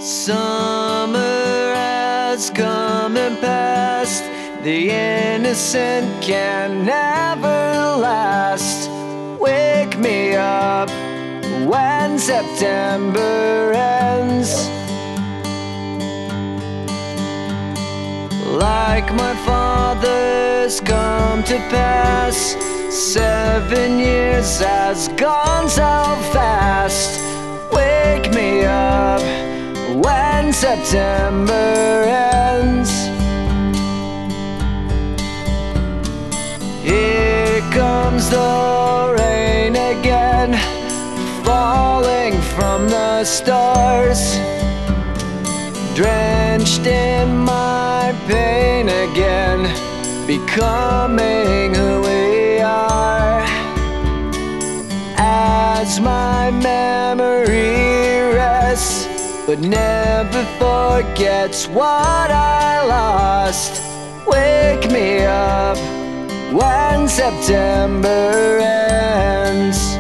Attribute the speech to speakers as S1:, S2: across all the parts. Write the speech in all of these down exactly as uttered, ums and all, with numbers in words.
S1: Summer has come and passed. The innocent can never last. Wake me up when September ends. Like my father's come to pass, seven years has gone so fast. Wake me up when September ends. Here comes the rain again, falling from the stars, drenched in my pain again, becoming who we are. As my memory rests, but never forgets what I lost. Wake me up when September ends.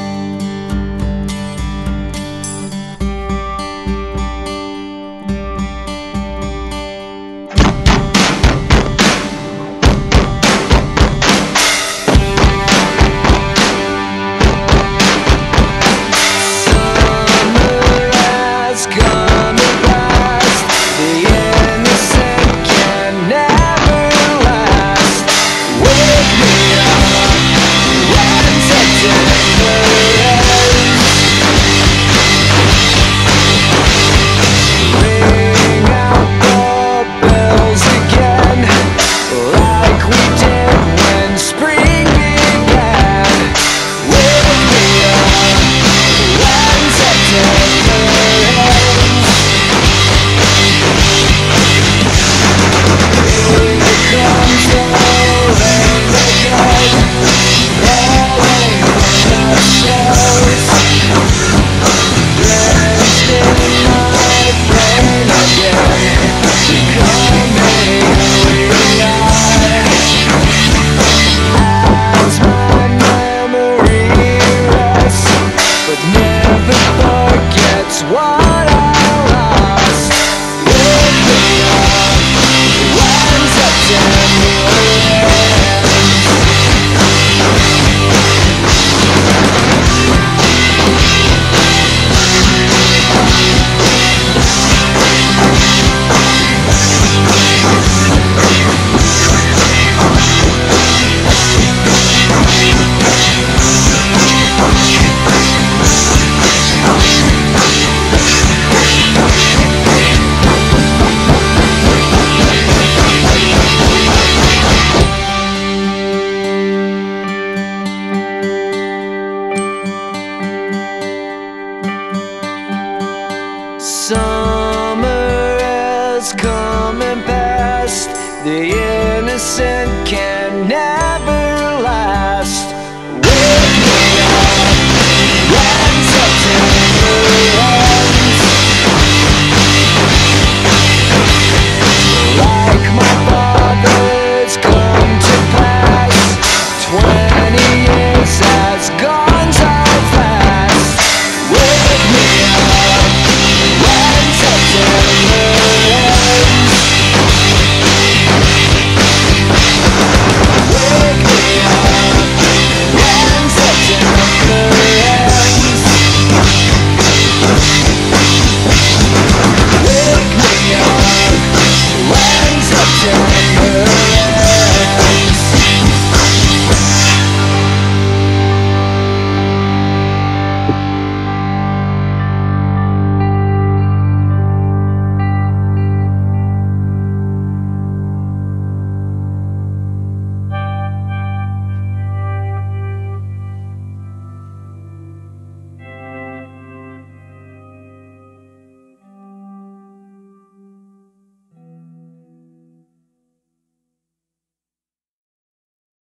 S1: Summer has come and passed. The innocent can never